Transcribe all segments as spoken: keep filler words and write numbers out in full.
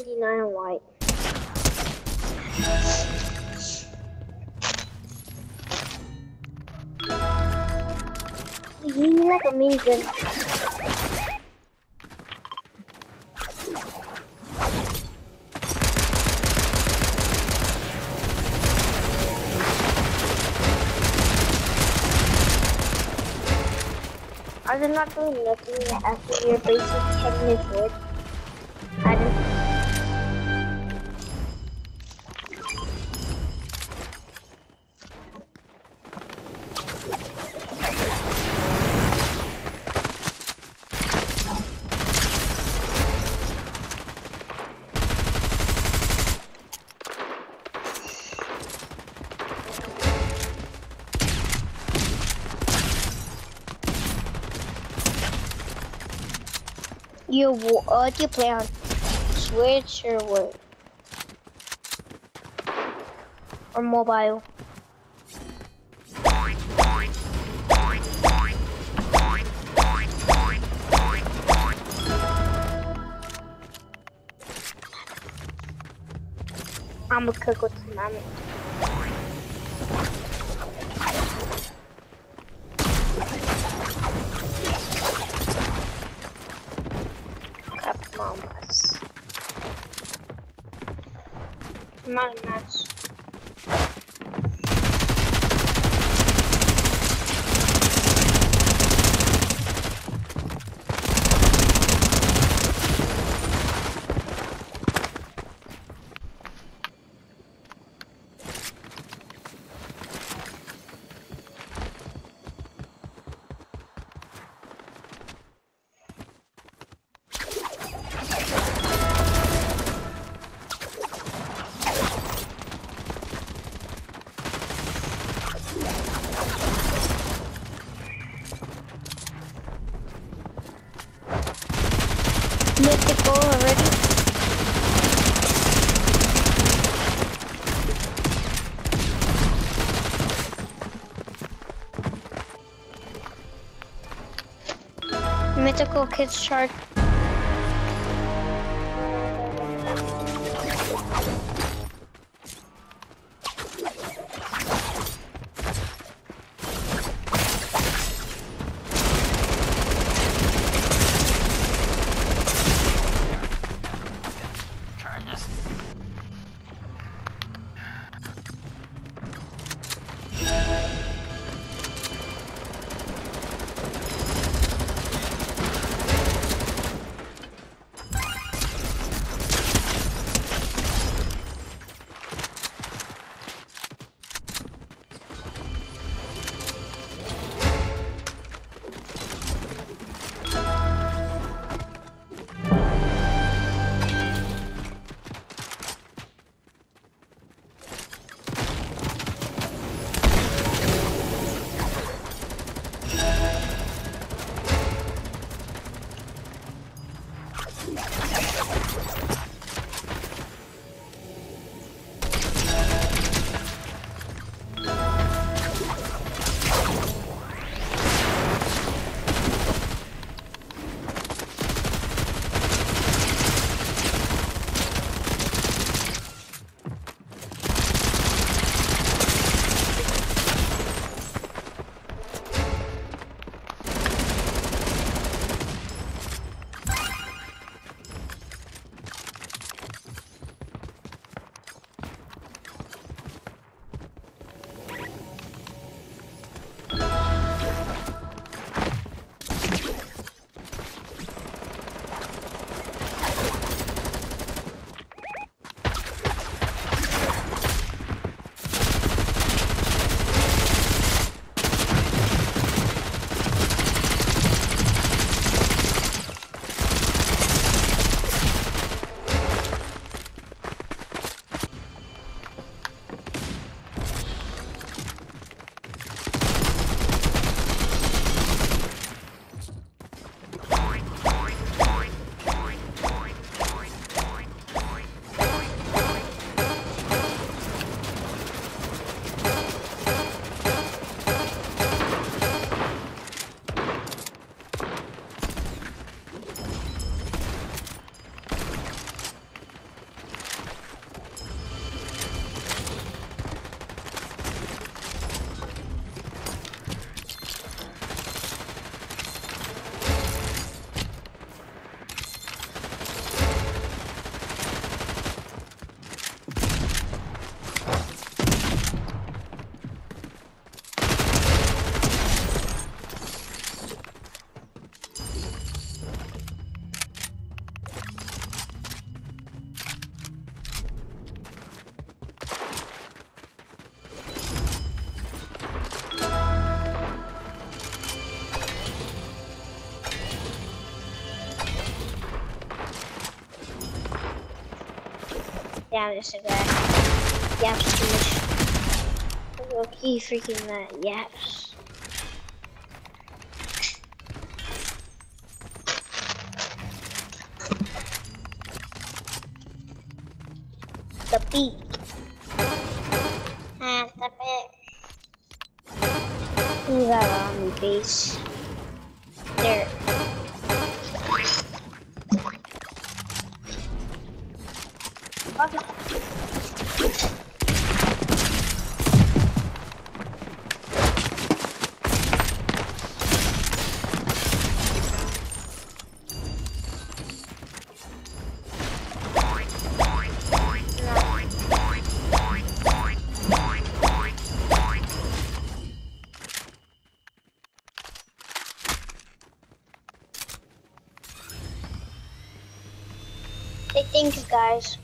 ninety-nine and white. You like a minigun. Are they not doing nothing after your basic ten minutes wood? I don't. You, uh, do you play on Switch or what? Or mobile? I'm gonna cook with tsunami. Mamas. Not a match. Mythical already. Mythical kids chart. Yeah, I'm just a guy. Yaps too much. Okay, freaking that yaps. The beat. Ah, stop it. Who's that on the base? There. Okay. Say thanks, guys.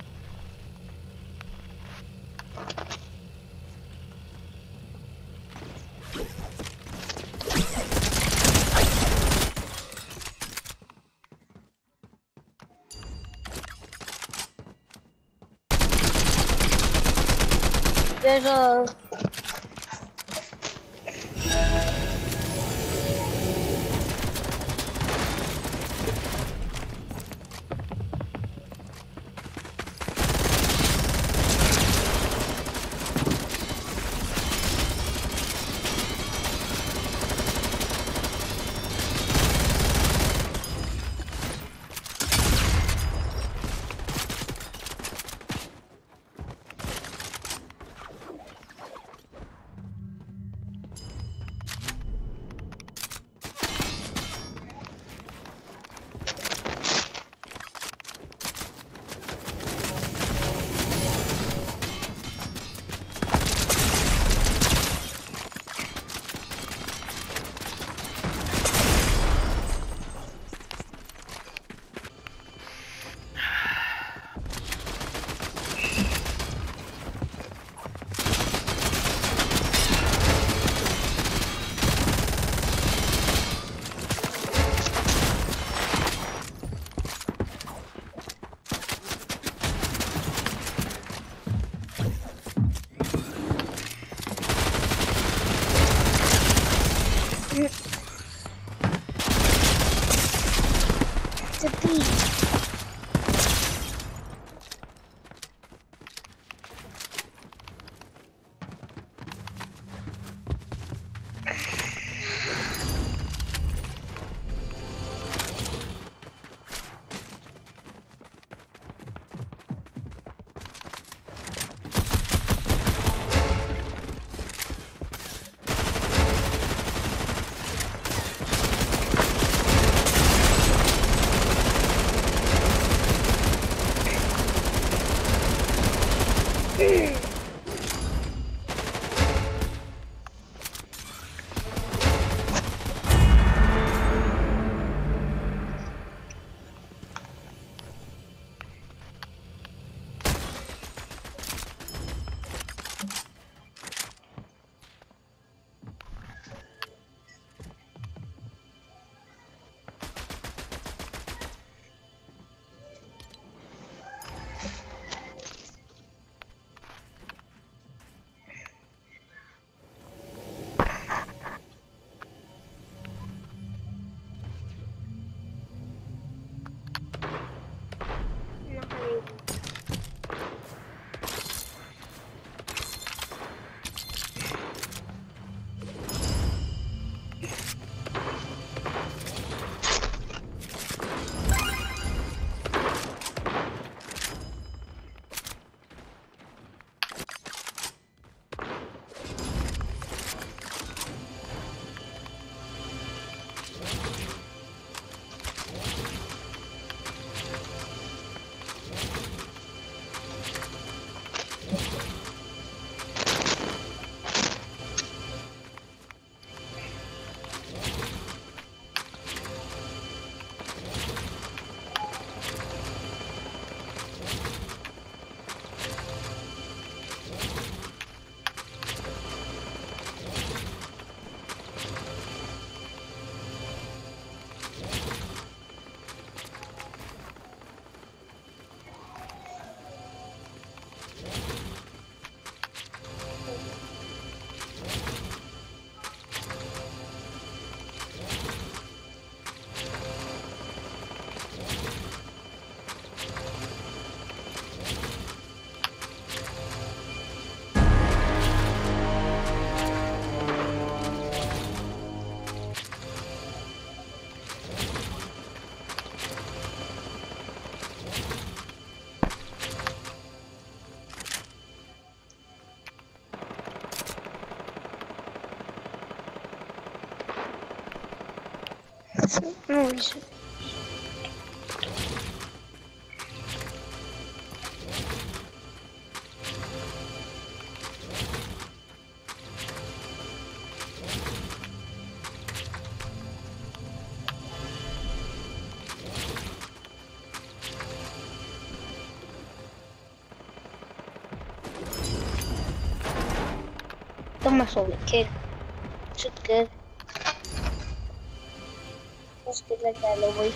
There's a the beat. No reason. Toma solo kill. Should good. That's good like that, Louis.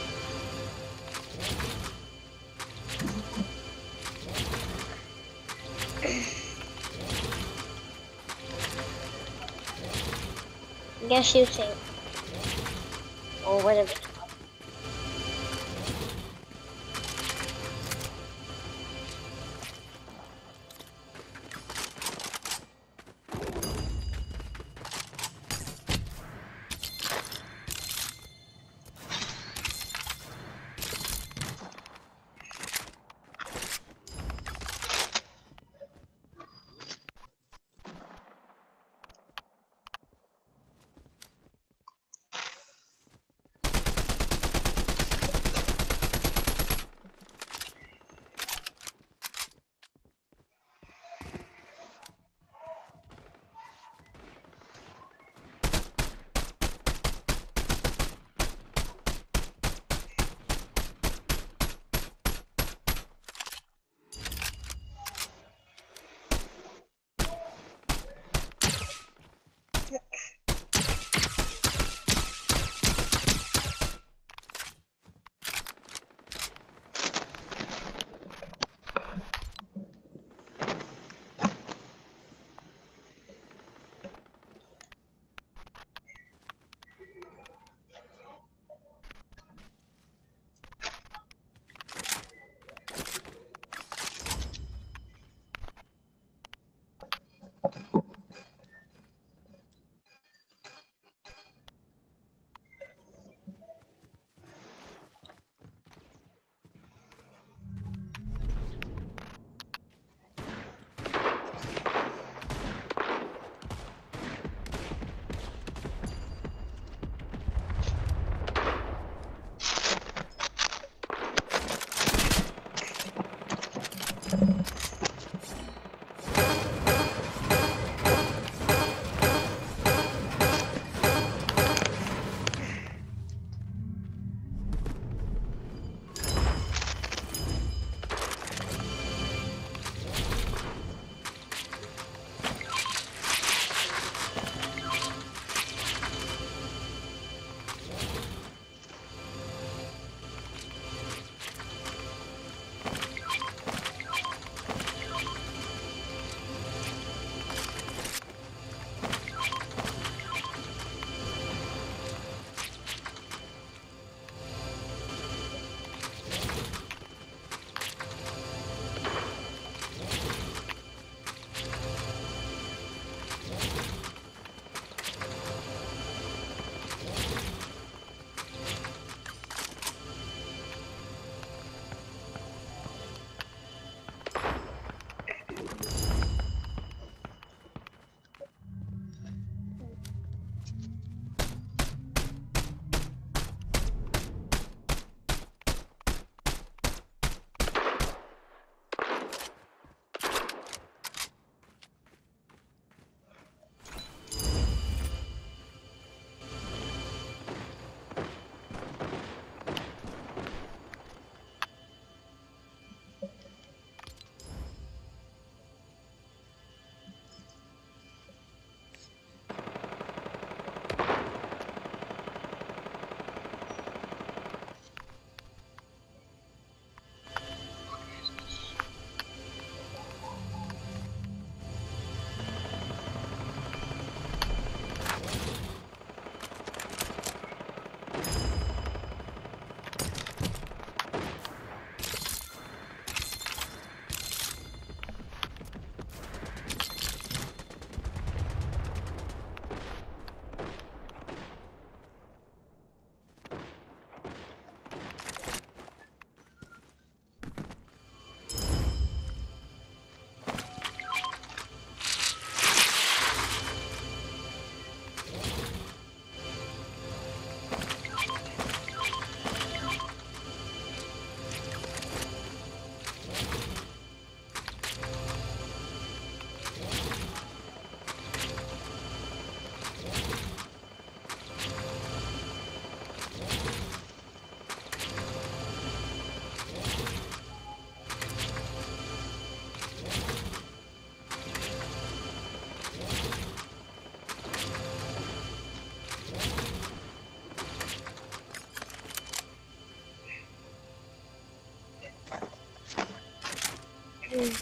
Guess shooting. Or whatever. Mm.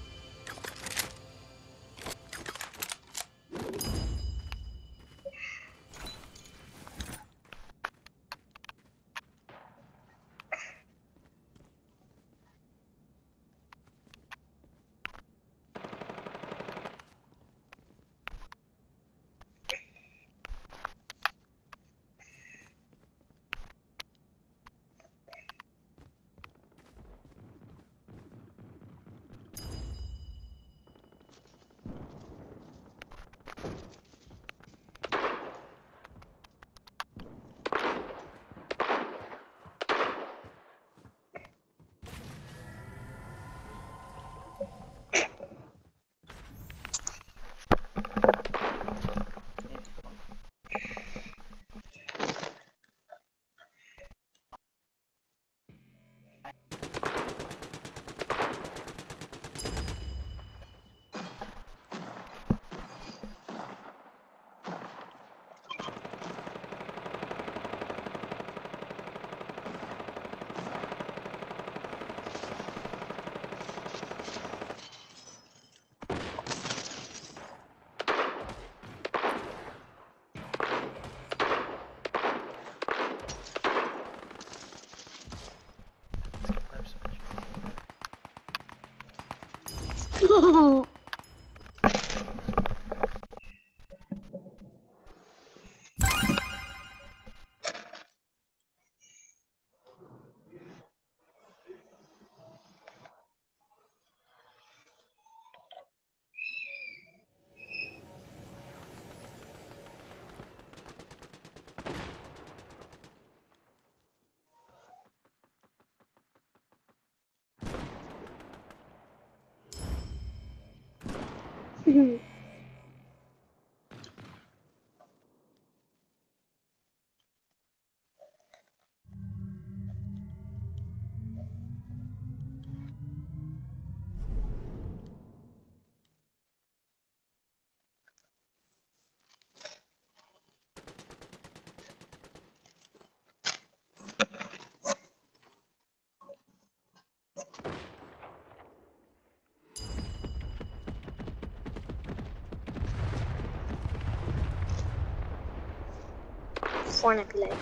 Fortnite be like.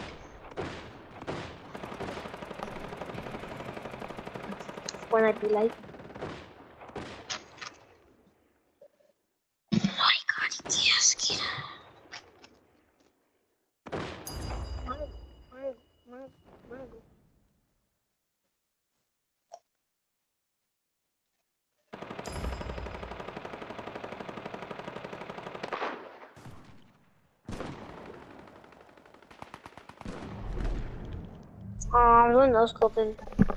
Fortnite be like. Oh my god, yes, kid. Mango, mango, mango, mango. Oh, I'm doing no scoping.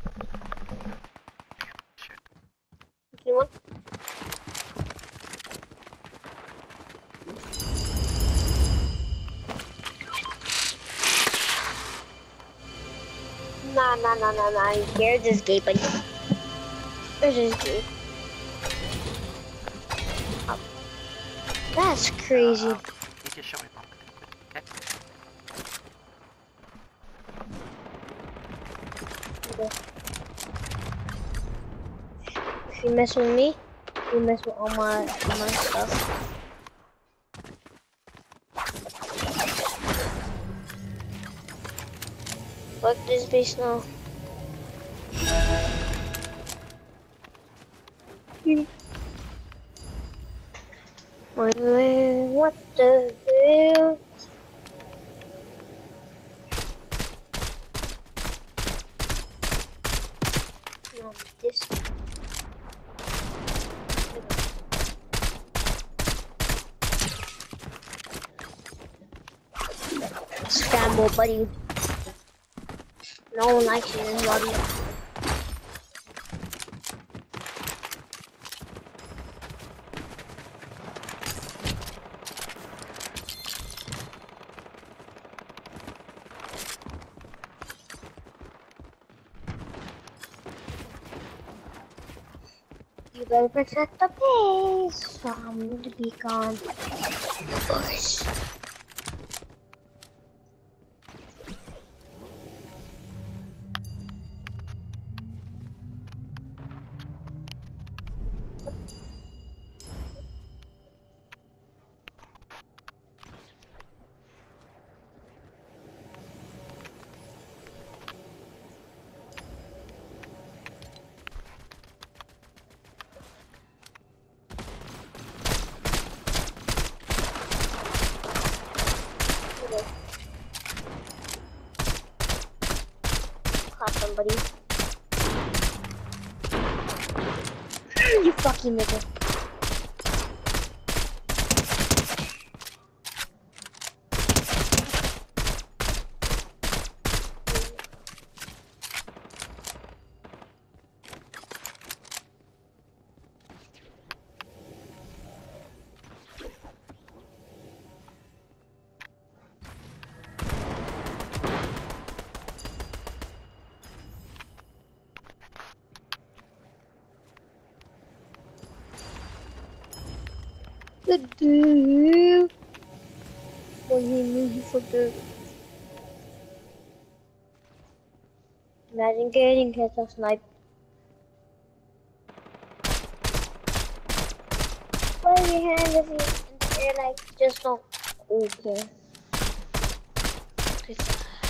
You want? Nah, nah, nah, nah, nah. You're just gay, buddy. You're just gay. Oh, that's crazy. Uh, you just show me mom. Okay? Okay. If you mess with me, you mess with all my, all my stuff. Fuck this base now. What the hell? No, this. Scramble, buddy. No one likes you in this lobby. You better protect the base. So I'm going to be gone. Push. somebody. You fucking nigga. The dude. Well, he knew he fucked up. Imagine getting hit or sniped. Why your hand if you in the air like just don't okay. Okay.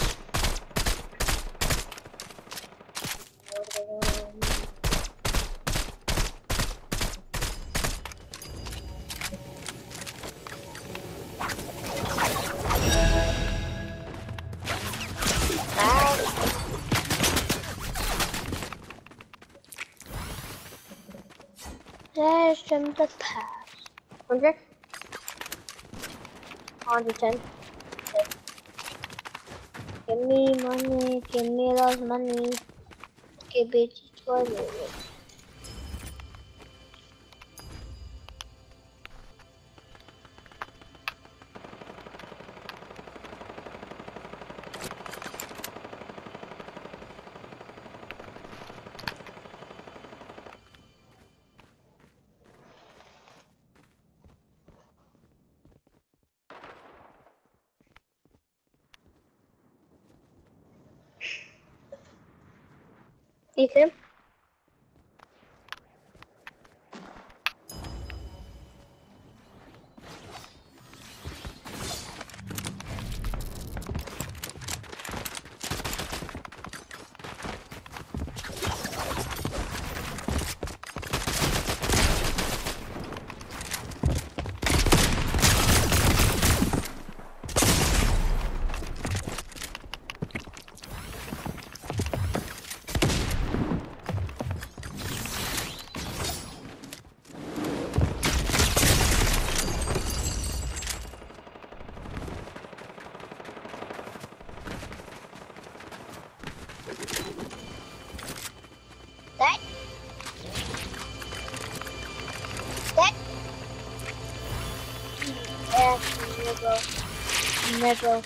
There's from the past. Hundred? Hundred ten. Give me money, give me those money. Give it to me. Ethan? That? That? Yeah, never. Never.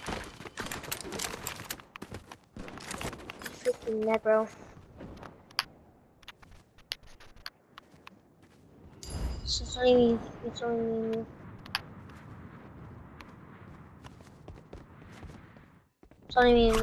Freaking never. It's only me. It's only me. It's only me.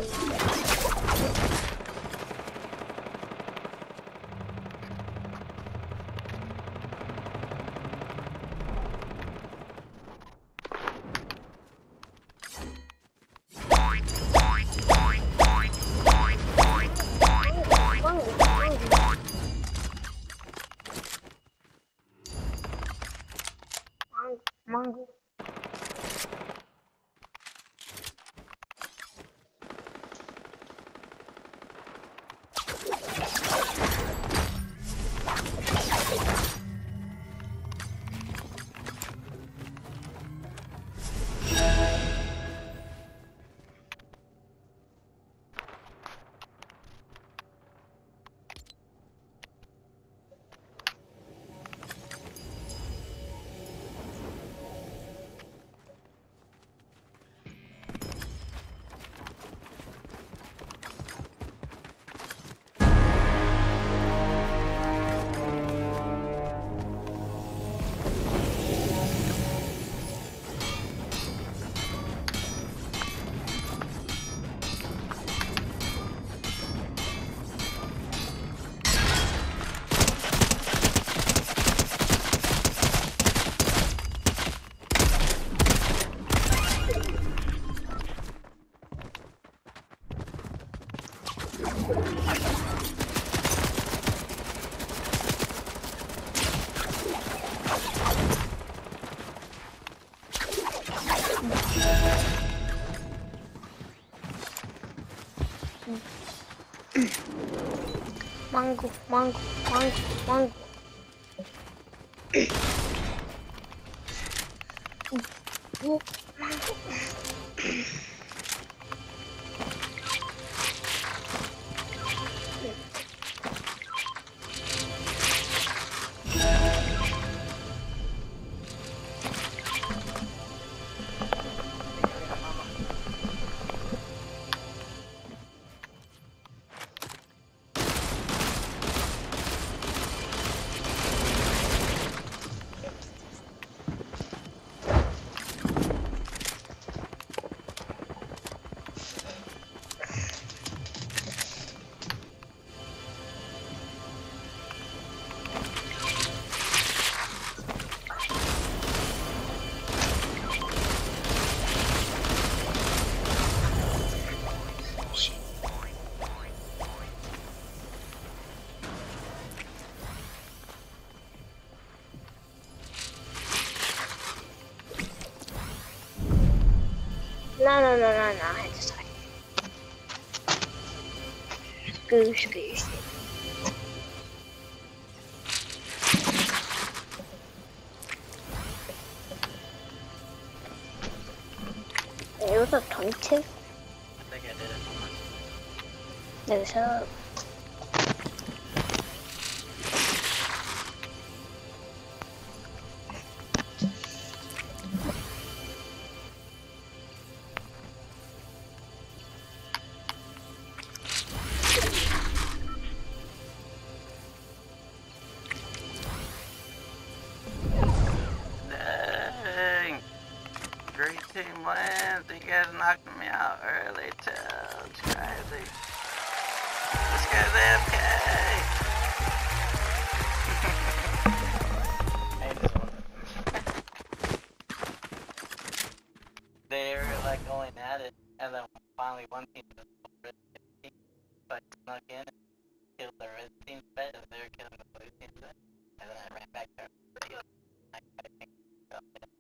Mango. Mango, mango, mango, mango. Oh, mango. No, no, no, no, no, I had to start. Goose, goose. It was a twenty-two. I think I did it. No, shut up. Dang! Great team wins. You guys knocked me out early too. It's crazy. This guy's A F K. Hey, this one. They were like going at it, and then finally one team just like snuck in and killed the red team's bed, and they were killing the blue team's bed. And then I ran back there. I, I think,